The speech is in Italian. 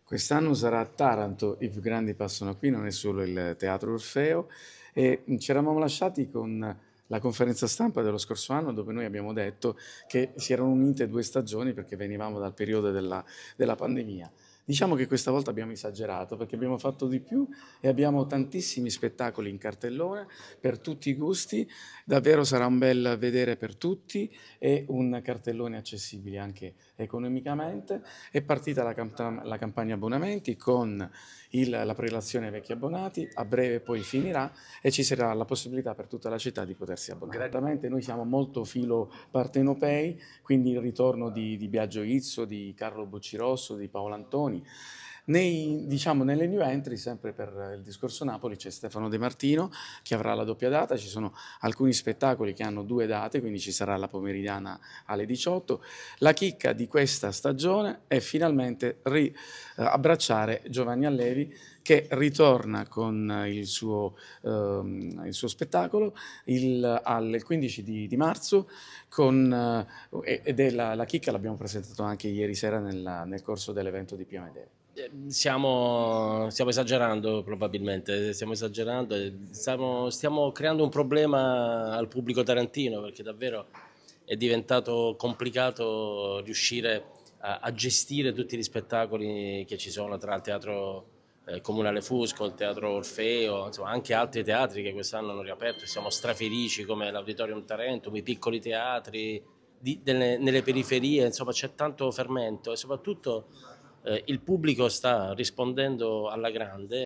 Quest'anno sarà a Taranto, i più grandi passano qui, non è solo il Teatro Orfeo, e ci eravamo lasciati con la conferenza stampa dello scorso anno dove noi abbiamo detto che si erano unite due stagioni perché venivamo dal periodo della pandemia. Diciamo che questa volta abbiamo esagerato perché abbiamo fatto di più e abbiamo tantissimi spettacoli in cartellone per tutti i gusti, davvero sarà un bel vedere per tutti e un cartellone accessibile anche economicamente. È partita la campagna abbonamenti con la prelazione ai vecchi abbonati, a breve poi finirà e ci sarà la possibilità per tutta la città di potersi abbonare. Esattamente, noi siamo molto filo partenopei, quindi il ritorno di Biagio Izzo, di Carlo Buccirosso, di Paolo Antoni. Diciamo, nelle new entry, sempre per il discorso Napoli, c'è Stefano De Martino che avrà la doppia data, ci sono alcuni spettacoli che hanno due date, quindi ci sarà la pomeridiana alle 18. La chicca di questa stagione è finalmente abbracciare Giovanni Allevi che ritorna con il suo spettacolo il 15 di marzo ed è la chicca l'abbiamo presentato anche ieri sera nel corso dell'evento di Pio Medea. Stiamo esagerando probabilmente, stiamo esagerando e stiamo creando un problema al pubblico tarantino perché davvero è diventato complicato riuscire a gestire tutti gli spettacoli che ci sono tra il Teatro Comunale Fusco, il Teatro Orfeo, insomma anche altri teatri che quest'anno hanno riaperto e siamo strafelici come l'Auditorium Tarentum, i piccoli teatri nelle periferie, insomma c'è tanto fermento e soprattutto il pubblico sta rispondendo alla grande.